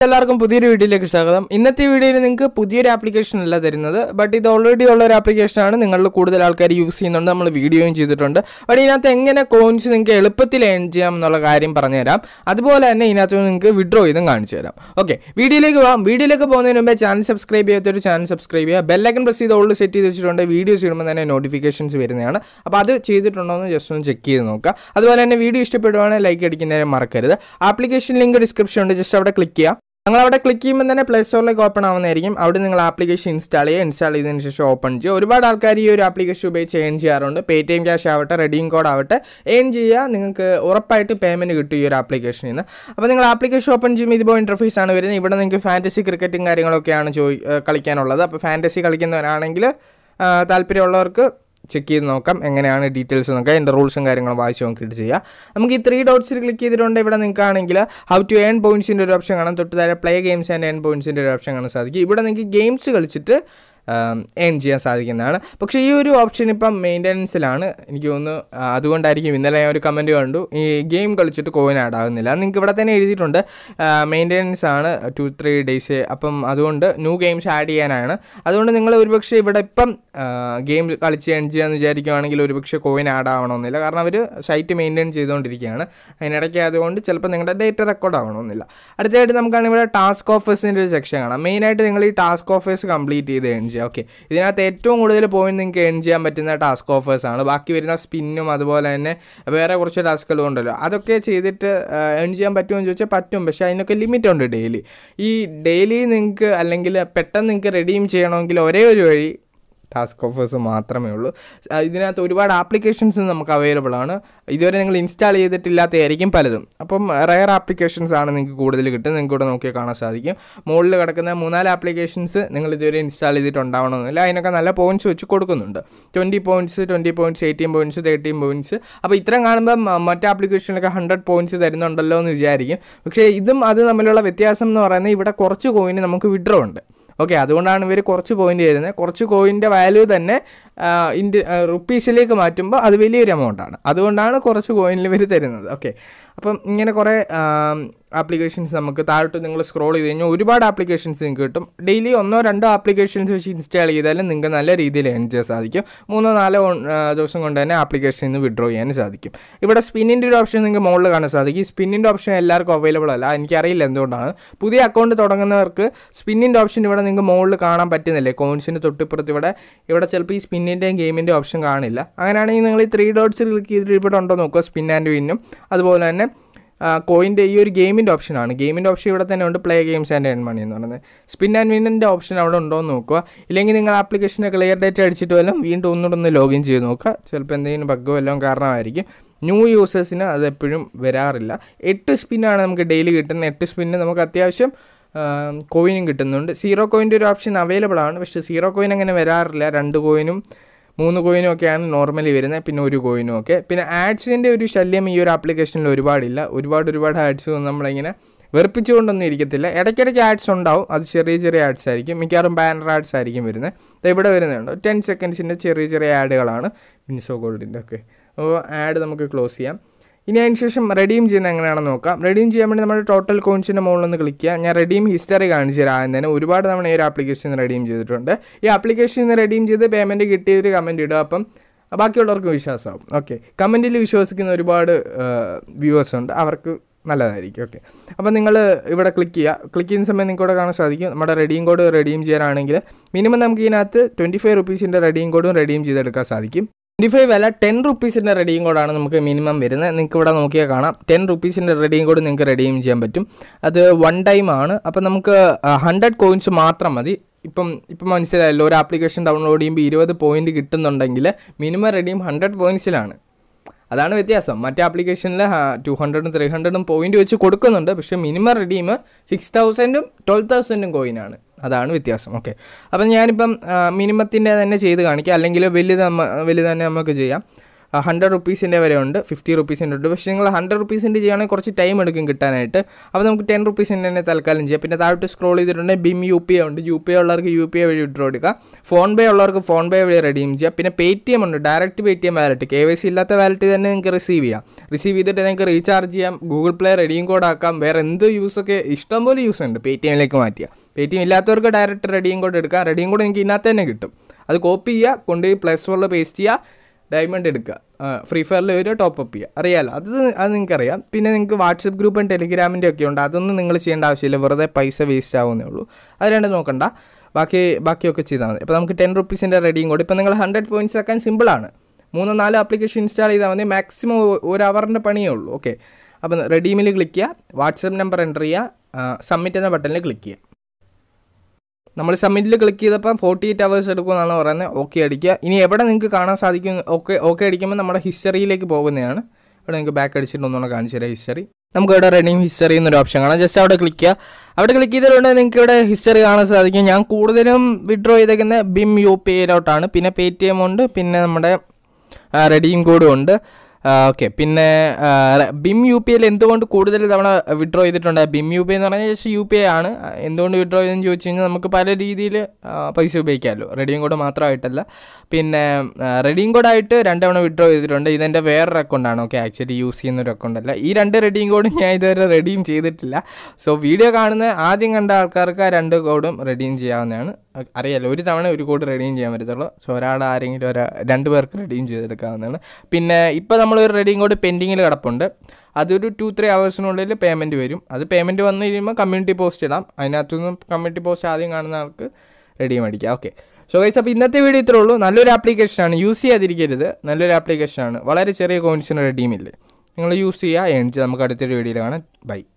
എല്ലാവർക്കും പുതിയൊരു വീഡിയോയിലേക്ക് സ്വാഗതം. ഇന്നത്തെ വീഡിയോയിൽ നിങ്ങൾക്ക് പുതിയൊരു ആപ്ലിക്കേഷൻ അല്ല തരുന്നത്, ബട്ട് ഇത് ഓൾറെഡി ഉള്ള ഒരു ആപ്ലിക്കേഷനാണ്. നിങ്ങളിൽ കൂടുതൽ ആൾക്കാർ യൂസ് ചെയ്യുന്നുണ്ട്, നമ്മൾ വീഡിയോയും ചെയ്തിട്ടുണ്ട്. ബട്ട് ഇതിനകത്ത് എങ്ങനെ കോയിൻസ് നിങ്ങൾക്ക് എളുപ്പത്തിൽ ഏൺ ചെയ്യാം എന്നുള്ള കാര്യം പറഞ്ഞുതരാം. അതുപോലെ തന്നെ ഇതിനകത്ത് നിങ്ങൾക്ക് വിഡ്രോ ചെയ്തും കാണിച്ചു തരാം. ഓക്കെ, വീഡിയോയിലേക്ക് പോകാം. വീഡിയോയിലേക്ക് പോകുന്നതിന് മുമ്പേ ചാനൽ സബ്സ്ക്രൈബ് ചെയ്യാത്തൊരു ചാനൽ സബ്സ്ക്രൈബ് ചെയ്യുക. ബെല്ലൈക്കൺ പ്രസ് ചെയ്ത് ഓൾഡ് സെറ്റ് ചെയ്ത് വെച്ചിട്ടുണ്ട്. വീഡിയോസ് ഇടുമ്പോൾ തന്നെ നോട്ടിഫിക്കേഷൻസ് വരുന്നതാണ്. അപ്പോൾ അത് ചെയ്തിട്ടുണ്ടോ എന്ന് ജസ്റ്റ് ഒന്ന് ചെക്ക് ചെയ്ത് നോക്കുക. അതുപോലെ തന്നെ വീഡിയോ ഇഷ്ടപ്പെടുവാണെങ്കിൽ ലൈക്ക് അടിക്കുന്നതിന് മറക്കരുത്. ആപ്ലിക്കേഷൻ ലിങ്ക് ഡിസ്ക്രിപ്ഷൻ ഉണ്ട്, ജസ്റ്റ് അവിടെ ക്ലിക്ക് ചെയ്യുക. നിങ്ങൾ അവിടെ ക്ലിക്ക് ചെയ്യുമ്പോൾ തന്നെ പ്ലേ സ്റ്റോറിലേക്ക് ഓപ്പൺ ആവുന്നതായിരിക്കും. അവിടെ നിങ്ങൾ ആപ്ലിക്കേഷൻ ഇൻസ്റ്റാൾ ചെയ്തതിന് ശേഷം ഓപ്പൺ ചെയ്യുക. ഒരുപാട് ആൾക്കാർ ഈ ഒരു ആപ്ലിക്കേഷൻ ഉപയോഗിച്ച് ഏൺ ചെയ്യാറുണ്ട്. പേടിഎം ക്യാഷ് ആവട്ടെ, റെഡീം കോഡ് ആവട്ടെ, ഏൺ ചെയ്യുക. നിങ്ങൾക്ക് ഉറപ്പായിട്ട് പേയ്മെൻറ്റ് കിട്ടും ഈ ഒരു ആപ്ലിക്കേഷനിൽ നിന്ന്. അപ്പോൾ നിങ്ങൾ ആപ്ലിക്കേഷൻ ഓപ്പൺ ചെയ്യുമ്പോൾ ഇതുപോലെ ഇൻ്റർഫേസ് ആണ് വരുന്നത്. ഇവിടെ നിങ്ങൾക്ക് ഫാൻറ്റസി ക്രിക്കറ്റും കാര്യങ്ങളൊക്കെയാണ് കളിക്കാനുള്ളത്. അപ്പോൾ ഫാൻറ്റസി കളിക്കുന്നവരാണെങ്കിൽ താല്പര്യമുള്ളവർക്ക് ചെക്ക് ചെയ്ത് നോക്കാം, എങ്ങനെയാണ് ഡീറ്റെയിൽസ് നോക്കാം. എൻ്റെ റൂൾസും കാര്യങ്ങളും വായിച്ച് നോക്കിയിട്ട് ചെയ്യുക. നമുക്ക് ഈ 3 ഡോട്ട്സിൽ ക്ലിക്ക് ചെയ്തിട്ടുണ്ട്. ഇവിടെ നിങ്ങൾക്കാണെങ്കിൽ ഹൗ ടു ഏൺ പോയിൻറ്റ്സിൻ്റെ ഒരു ഓപ്ഷൻ കാണാം. തൊട്ട് താഴെ പ്ലേ ഗെയിംസ് ആൻഡ് ഏൺ പോയിൻറ്റ്സിൻ്റെ ഒരു ഓപ്ഷൻ കാണാൻ സാധിക്കും. ഇവിടെ നിങ്ങൾക്ക് ഗെയിംസ് കളിച്ചിട്ട് ഏൺ ചെയ്യാൻ സാധിക്കുന്നതാണ്. പക്ഷേ ഈ ഒരു ഓപ്ഷൻ ഇപ്പം മെയിൻ്റനൻസിലാണ് എനിക്ക് തോന്നുന്നു. അതുകൊണ്ടായിരിക്കും ഇന്നലെ ഞാൻ ഒരു കമൻറ്റ് കണ്ടു, ഈ ഗെയിം കളിച്ചിട്ട് കോയിൻ ആഡ് ആകുന്നില്ല. നിങ്ങൾക്ക് ഇവിടെ തന്നെ എഴുതിയിട്ടുണ്ട് മെയിൻ്റനൻസ് ആണ് 2-3 ഡേയ്സ്. അപ്പം അതുകൊണ്ട് ന്യൂ ഗെയിംസ് ആഡ് ചെയ്യാനാണ്. അതുകൊണ്ട് നിങ്ങൾ ഒരുപക്ഷെ ഇവിടെ ഇപ്പം ഗെയിം കളിച്ച് ഏൺ ചെയ്യാമെന്ന് വിചാരിക്കുകയാണെങ്കിൽ ഒരുപക്ഷെ കോയിൻ ആഡ് ആവണമെന്നില്ല. കാരണം അവർ സൈറ്റ് മെയിൻറ്റെയിൻ ചെയ്തുകൊണ്ടിരിക്കുകയാണ്. അതിനിടയ്ക്ക് അതുകൊണ്ട് ചിലപ്പോൾ നിങ്ങളുടെ ഡേറ്റ റെക്കോർഡ് ആവണമെന്നില്ല. അടുത്തായിട്ട് നമുക്കാണെങ്കിൽ ഇവിടെ ടാസ്ക് ഓഫേഴ്സിൻ്റെ ഒരു സെക്ഷൻ കാണാം. മെയിനായിട്ട് നിങ്ങൾ ഈ ടാസ്ക് ഓഫേഴ്സ് കംപ്ലീറ്റ് ചെയ്ത് ഏൺ ചെയ്യുക. ഓക്കെ, ഇതിനകത്ത് ഏറ്റവും കൂടുതൽ പോയിന്റ് നിങ്ങൾക്ക് ഏൺ ചെയ്യാൻ പറ്റുന്ന ടാസ്ക് ഓഫേഴ്സാണ്. ബാക്കി വരുന്ന സ്പിന്നും അതുപോലെ തന്നെ വേറെ കുറച്ച് ടാസ്കുകളും ഉണ്ടല്ലോ, അതൊക്കെ ചെയ്തിട്ട് ഏൺ ചെയ്യാൻ പറ്റുമെന്ന് ചോദിച്ചാൽ പറ്റും. പക്ഷേ അതിനൊക്കെ ലിമിറ്റ് ഉണ്ട്. ഡെയിലി നിങ്ങൾക്ക് അല്ലെങ്കിൽ പെട്ടെന്ന് നിങ്ങൾക്ക് റെഡീം ചെയ്യണമെങ്കിൽ ഒരേ ഒരു വഴി ടാസ്ക് ഓഫേഴ്സ് മാത്രമേ ഉള്ളൂ. ഇതിനകത്ത് ഒരുപാട് ആപ്ലിക്കേഷൻസ് നമുക്ക് അവൈലബിൾ ആണ്. ഇതുവരെ നിങ്ങൾ ഇൻസ്റ്റാൾ ചെയ്തിട്ടില്ലാത്തതായിരിക്കും പലതും. അപ്പം റയർ ആപ്ലിക്കേഷൻസ് ആണ് നിങ്ങൾക്ക് കൂടുതൽ കിട്ടും. നിങ്ങൾക്ക് ഇവിടെ നോക്കിയാൽ കാണാൻ സാധിക്കും. മുകളിൽ കിടക്കുന്ന 3-4 ആപ്ലിക്കേഷൻസ് നിങ്ങൾ ഇതുവരെ ഇൻസ്റ്റാൾ ചെയ്തിട്ടുണ്ടാവണമെന്നില്ല. അതിനൊക്കെ നല്ല പോയിൻറ്റ്സ് വെച്ച് കൊടുക്കുന്നുണ്ട്. 20 പോയിൻറ്റ്സ്, 18 പോയിൻറ്റ്സ്, 13 പോയിൻറ്റ്സ്. അപ്പോൾ ഇത്രയും കാണുമ്പോൾ മറ്റേ ആപ്ലിക്കേഷനിലൊക്കെ 100 പോയിൻറ്റ്സ് തരുന്നുണ്ടല്ലോ എന്ന് വിചാരിക്കും. പക്ഷേ ഇതും അത് തമ്മിലുള്ള വ്യത്യാസം എന്ന് പറയുന്നത് ഇവിടെ കുറച്ച് കോയിന് നമുക്ക് വിഡ്രോ ഉണ്ട്. ഓക്കെ, അതുകൊണ്ടാണ് ഇവർ കുറച്ച് പോയിൻ്റ് തരുന്നത്. കുറച്ച് കോയിൻ്റെ വാല്യൂ തന്നെ റുപ്പീസിലേക്ക് മാറ്റുമ്പോൾ അത് വലിയൊരു എമൗണ്ടാണ്. അതുകൊണ്ടാണ് കുറച്ച് കോയിനിൽ ഇവർ തരുന്നത്. ഓക്കെ, അപ്പം ഇങ്ങനെ കുറേ ആപ്ലിക്കേഷൻസ് നമുക്ക് താഴോട്ട് നിങ്ങൾ സ്ക്രോൾ ചെയ്ത് കഴിഞ്ഞാൽ ഒരുപാട് ആപ്ലിക്കേഷൻസ് നിങ്ങൾക്ക് കിട്ടും. ഡെയിലി 1-2 ആപ്ലിക്കേഷൻസ് വെച്ച് ഇൻസ്റ്റാൾ ചെയ്താലും നിങ്ങൾക്ക് നല്ല രീതിയിൽ ഏൺ ചെയ്യാൻ സാധിക്കും. 3-4 ദിവസം കൊണ്ട് തന്നെ ആപ്ലിക്കേഷനിൽ നിന്ന് വിഡ്രോ ചെയ്യാൻ സാധിക്കും. ഇവിടെ സ്പിന്നിൻ്റെ ഒരു ഓപ്ഷൻ നിങ്ങൾക്ക് മുകളിൽ കാണാൻ സാധിക്കും. സ്പിന്നിൻ്റെ ഓപ്ഷൻ എല്ലാവർക്കും അവൈലബിൾ അല്ല, എനിക്കറിയില്ല എന്തുകൊണ്ടാണ്. പുതിയ അക്കൗണ്ട് തുടങ്ങുന്നവർക്ക് സ്പിന്നിൻ്റെ ഓപ്ഷൻ ഇവിടെ നിങ്ങൾക്ക് മുകളിൽ കാണാൻ പറ്റുന്നില്ലേ. കോയിൻസിൻ്റെ തൊട്ടിപ്പുറത്ത് ഇവിടെ ചിലപ്പോൾ ഈ സ്പിന്നിൻ്റെയും ഗെയിമിൻ്റെ ഓപ്ഷൻ കാണില്ല. അങ്ങനെയാണെങ്കിൽ നിങ്ങൾ ഈ 3 ഡോട്ട്സിൽ ക്ലിക്ക് ചെയ്തിട്ട് ഇവിടെ ഉണ്ടോ നോക്കുക, സ്പിൻ ആൻഡ് വിന്നും. അതുപോലെ തന്നെ കോയിൻ്റെ ഈ ഒരു ഗെയിമിൻ്റെ ഓപ്ഷനാണ്. ഗെയിമിൻ്റെ ഓപ്ഷൻ ഇവിടെ തന്നെ ഉണ്ട്, play games and earn money എന്ന് പറയുന്നത്. സ്പിൻ ആൻഡ് വിന്നിൻ്റെ ഓപ്ഷൻ അവിടെ ഉണ്ടോ എന്ന് നോക്കുക. ഇല്ലെങ്കിൽ നിങ്ങൾ ആപ്ലിക്കേഷനെ ക്ലിയർ ഡേറ്റ് അടിച്ചിട്ട് വല്ലതും വീണ്ടും ഒന്നുകൂടെ ലോഗിൻ ചെയ്ത് നോക്കുക. ചിലപ്പോൾ എന്തെങ്കിലും ബഗ്ഗോ വല്ലതും കാരണമായിരിക്കും. ന്യൂ യൂസേഴ്സിന് അത് എപ്പോഴും വരാറില്ല. 8 സ്പിന്നാണ് നമുക്ക് ഡെയിലി കിട്ടുന്നത്. 8 സ്പിന്ന് നമുക്ക് അത്യാവശ്യം കോയിനും കിട്ടുന്നുണ്ട്. 0 കോയിൻ്റെ ഒരു ഓപ്ഷൻ അവൈലബിൾ ആണ്. പക്ഷേ 0 കോയിൻ അങ്ങനെ വരാറില്ല. 2 കോയിനും 3 കോയിനും ഒക്കെയാണ് നോർമലി വരുന്നത്. പിന്നെ 1 കോയിനും ഒക്കെ. പിന്നെ ആഡ്സിൻ്റെ ഒരു ശല്യം ഈ ഒരു ആപ്ലിക്കേഷനിൽ ഒരുപാടില്ല. ഒരുപാട് ആഡ്സ് നമ്മളിങ്ങനെ വെറുപ്പിച്ചുകൊണ്ടൊന്നും ഇരിക്കത്തില്ല. ഇടയ്ക്കിടയ്ക്ക് ആഡ്സ് ഉണ്ടാവും. അത് ചെറിയ ആഡ്സ് ആയിരിക്കും. മിക്കവാറും ബാനർ ആഡ്സ് ആയിരിക്കും വരുന്നത്. ഇവിടെ വരുന്നുണ്ട് 10 സെക്കൻഡ്സിൻ്റെ ചെറിയ ആഡുകളാണ്. വിൻസോ ഗോൾഡിൻ്റെ ഒക്കെ. അപ്പോൾ ആഡ് നമുക്ക് ക്ലോസ് ചെയ്യാം. ഇനി അതിന് ശേഷം റെഡീം ചെയ്യുന്നത് എങ്ങനെയാണെന്ന് നോക്കാം. റെഡീം ചെയ്യാൻ വേണ്ടി നമ്മുടെ ടോട്ടൽ കോയിൻസിൻ്റെ മുകളിലൊന്ന് ക്ലിക്ക് ചെയ്യുക. ഞാൻ റെഡീം ഹിസ്റ്ററി കാണിച്ചു തരാം. ആദ്യം തന്നെ ഒരുപാട് തവണ ഈ ഒരു ആപ്ലിക്കേഷനിൽ റെഡീം ചെയ്തിട്ടുണ്ട്. ഈ ആപ്ലിക്കേഷനിൽ നിന്ന് റെഡീം ചെയ്ത് പേയ്മെൻറ്റ് കിട്ടിയൊരു കമൻറ്റ് ഇടുക. അപ്പം ബാക്കിയുള്ളവർക്ക് വിശ്വാസമാവും. ഓക്കെ, കമൻറ്റിൽ വിശ്വസിക്കുന്ന ഒരുപാട് വ്യൂവേഴ്സ് ഉണ്ട്, അവർക്ക് നല്ലതായിരിക്കും. ഓക്കെ, അപ്പോൾ നിങ്ങൾ ഇവിടെ ക്ലിക്ക് ചെയ്യുക. ക്ലിക്ക് ചെയ്യുന്ന സമയം നിങ്ങൾക്ക് ഇവിടെ കാണാൻ സാധിക്കും നമ്മുടെ റെഡീം കോഡ് റെഡീം ചെയ്യാനാണെങ്കിൽ മിനിമം നമുക്ക് ഇതിനകത്ത് 25 റുപ്പീസിൻ്റെ റെഡീം കോഡും റെഡീം ചെയ്തെടുക്കാൻ സാധിക്കും. 25 അല്ല 10 റുപ്പീസിൻ്റെ റെഡീം കോഡാണ് നമുക്ക് മിനിമം വരുന്നത്. നിങ്ങൾക്ക് ഇവിടെ നോക്കിയാൽ കാണാം 10 റുപ്പീസിൻ്റെ റെഡീം കോഡ് നിങ്ങൾക്ക് റെഡീം ചെയ്യാൻ പറ്റും. അത് 1 ടൈം ആണ്. അപ്പോൾ നമുക്ക് 100 കോയിൻസ് മാത്രം മതി. ഇപ്പം മനസ്സിലായല്ലോ, ഒരു ആപ്ലിക്കേഷൻ ഡൗൺലോഡ് ചെയ്യുമ്പോൾ 20 പോയിൻറ്റ് കിട്ടുന്നുണ്ടെങ്കിൽ മിനിമം റെഡീം 100 പോയിൻറ്റ്സിലാണ്. അതാണ് വ്യത്യാസം. മറ്റേ ആപ്ലിക്കേഷനിൽ 200-ഉം 300-ഉം പോയിൻ്റ് വെച്ച് കൊടുക്കുന്നുണ്ട്. പക്ഷേ മിനിമം റെഡീം 6000-ഉം 12,000-ഉം കോയിനാണ്. അതാണ് വ്യത്യാസം. ഓക്കെ, അപ്പം ഞാനിപ്പം മിനിമത്തിൻ്റെ തന്നെ ചെയ്ത് കാണിക്കാം. അല്ലെങ്കിൽ വലുത് തന്നെ നമുക്ക് ചെയ്യാം. 100 റുപ്പീസിൻ്റെ വരെ ഉണ്ട്, 50 റുപ്പീസിൻ്റെ ഉണ്ട്. പക്ഷേ നിങ്ങൾ 100 റുപ്പീസിൻ്റെ ചെയ്യുകയാണെങ്കിൽ കുറച്ച് ടൈം എടുക്കും കിട്ടാനായിട്ട്. അപ്പോൾ നമുക്ക് 10 റുപ്പീസിൻ്റെ തന്നെ തൽക്കാലം ചെയ്യാം. പിന്നെ താഴോട്ട് സ്ക്രോൾ ചെയ്തിട്ടുണ്ടെങ്കിൽ BIM UPI ഉണ്ട്. UPI ഉള്ളവർക്ക് UPI വഴി വിഡ്രോ എടുക്കാം. ഫോൺപേ ഉള്ളവർക്ക് ഫോൺപേ വഴി റെഡീം ചെയ്യാം. പിന്നെ Paytm ഉണ്ട്, ഡയറക്റ്റ് Paytm വാലറ്റ്. KYC ഇല്ലാത്ത വാലറ്റ് തന്നെ നിങ്ങൾക്ക് റിസീവ് ചെയ്യാം. റിസീവ് ചെയ്തിട്ട് നിങ്ങൾക്ക് റീചാർജ് ചെയ്യാം, ഗൂഗിൾ പ്ലേ റെഡീം കോഡ് ആക്കാം. വേറെ എന്ത് യൂസൊക്കെ ഇഷ്ടംപോലെ യൂസ് ഉണ്ട്. Paytmലേക്ക് മാറ്റിയാൽ Paytm ഇല്ലാത്തവർക്ക് ഡയറക്റ്റ് റെഡീം കോഡ് എടുക്കാം. റെഡീം കോഡ് നിങ്ങൾക്ക് ഇതിനകത്ത് തന്നെ കിട്ടും. അത് കോപ്പി ചെയ്യുക, കൊണ്ടുപോയി പ്ലേ സ്റ്റോറിൽ പേസ്റ്റ് ചെയ്യുക, ഡയമണ്ട് എടുക്കുക, ഫ്രീ ഫയറിൽ ഒരു ടോപ്പ് ചെയ്യുക. അറിയാമല്ലോ, അത് നിങ്ങൾക്കറിയാം. പിന്നെ നിങ്ങൾക്ക് വാട്സപ്പ് ഗ്രൂപ്പും ടെലിഗ്രാമിൻ്റെ ഒക്കെ ഉണ്ട്. അതൊന്നും നിങ്ങൾ ചെയ്യേണ്ട ആവശ്യമില്ല, വെറുതെ പൈസ വേസ്റ്റ് ആവുന്നേ ഉള്ളൂ. അത് രണ്ട് നോക്കണ്ട, ബാക്കിയൊക്കെ ചെയ്താൽ മതി. അപ്പോൾ നമുക്ക് 10 റുപ്പീസിൻ്റെ റെഡീം കോഡ്. ഇപ്പോൾ നിങ്ങൾ 100 പോയിൻറ്റ്സ് ആക്കാൻ സിമ്പിളാണ്. 3-4 ആപ്ലിക്കേഷൻ ഇൻസ്റ്റാൾ ചെയ്താൽ മതി. മാക്സിമം 1 അവറിൻ്റെ പണിയേ ഉള്ളൂ. ഓക്കെ, അപ്പോൾ റെഡീമിൽ ക്ലിക്ക് ചെയ്യുക, വാട്സപ്പ് നമ്പർ എൻ്റർ ചെയ്യുക, സബ്മിറ്റ് എന്ന ബട്ടണിൽ ക്ലിക്ക് ചെയ്യുക. നമ്മൾ സബ്മിറ്റിൽ ക്ലിക്ക് ചെയ്തപ്പോൾ 48 hours എടുക്കുമെന്നാണ് പറയുന്നത്. ഓക്കെ അടിക്കുക. ഇനി എവിടെ നിങ്ങൾക്ക് കാണാൻ സാധിക്കും? ഓക്കെ അടിക്കുമ്പോൾ നമ്മുടെ ഹിസ്റ്ററിയിലേക്ക് പോകുന്നതാണ്. ഇവിടെ നിങ്ങൾക്ക് ബാക്ക് അടിച്ചിട്ട് ഒന്നുകൂടെ കാണിച്ചു തരാം ഹിസ്റ്ററി. നമുക്ക് ഇവിടെ റെഡീം ഹിസ്റ്ററി എന്നൊരു ഓപ്ഷൻ കാണാം. ജസ്റ്റ് അവിടെ ക്ലിക്ക് ചെയ്യുക. അവിടെ ക്ലിക്ക് ചെയ്തിട്ടുണ്ടെങ്കിൽ നിങ്ങൾക്ക് ഇവിടെ ഹിസ്റ്ററി കാണാൻ സാധിക്കും. ഞാൻ കൂടുതലും വിഡ്രോ ചെയ്തേക്കുന്നത് BIM UPIയിലോട്ടാണ്. പിന്നെ Paytm ഉണ്ട്, പിന്നെ നമ്മുടെ റെഡീം കോഡും ഉണ്ട്. ഓക്കെ, പിന്നെ BIM UPIയിൽ എന്തുകൊണ്ട് കൂടുതൽ തവണ വിഡ്രോ ചെയ്തിട്ടുണ്ട്? BIM UPI എന്ന് പറഞ്ഞാൽ ജസ്റ്റ് UPI ആണ്. എന്തുകൊണ്ട് വിഡ്രോ ചെയ്തെന്ന് ചോദിച്ചു കഴിഞ്ഞാൽ നമുക്ക് പല രീതിയിൽ പൈസ ഉപയോഗിക്കാമല്ലോ, റെഡീം കോഡ് മാത്രമായിട്ടല്ല. പിന്നെ റെഡീം കോഡായിട്ട് 2 തവണ വിഡ്രോ ചെയ്തിട്ടുണ്ട്. ഇതെൻ്റെ വേറൊരു അക്കൗണ്ടാണ്. ഓക്കെ, ആക്ച്വലി യൂസ് ചെയ്യുന്നൊരു അക്കൗണ്ടല്ല. ഈ 2 റെഡീം കോഡും ഞാൻ ഇതുവരെ റെഡീം ചെയ്തിട്ടില്ല. സോ വീഡിയോ കാണുന്ന ആദ്യം കണ്ട ആൾക്കാർക്ക് ആ 2 കോഡും റെഡീം ചെയ്യാവുന്നതാണ്. അറിയാലോ, ഒരു തവണ ഒരു കോഡ് റെഡീം ചെയ്യാൻ പറ്റത്തുള്ളൂ. സോ ആരെങ്കിലും 2 പേർക്ക് റെഡീം ചെയ്തെടുക്കാവുന്നതാണ്. പിന്നെ ഇപ്പോൾ നമ്മളൊരു റെഡീം കോഡ് പെൻഡിങ്ങിൽ കിടപ്പുണ്ട്. അതൊരു 2-3 hours പേയ്മെൻറ്റ് വരും. അത് പേയ്മെൻറ്റ് വന്നു കഴിയുമ്പോൾ കമ്മ്യൂണിറ്റി പോസ്റ്റ് ഇടാം. അതിനകത്തുനിന്ന് കമ്മ്യൂണിറ്റി പോസ്റ്റ് ആദ്യം കാണുന്ന ആൾക്ക് റെഡീം അടിക്കാം. ഓക്കെ, സോ ഗൈസ്, അപ്പോൾ ഇന്നത്തെ വീഡിയോ ഇത്രേ ഉള്ളൂ. നല്ലൊരു ആപ്ലിക്കേഷനാണ്, യൂസ് ചെയ്യാതിരിക്കരുത്. നല്ലൊരു ആപ്ലിക്കേഷനാണ്, വളരെ ചെറിയ കോയിൻസിന് റെഡീമില്ല. നിങ്ങൾ യൂസ് ചെയ്യുക, നമുക്ക് അടുത്തൊരു വീഡിയോയിൽ കാണാം. ബൈ.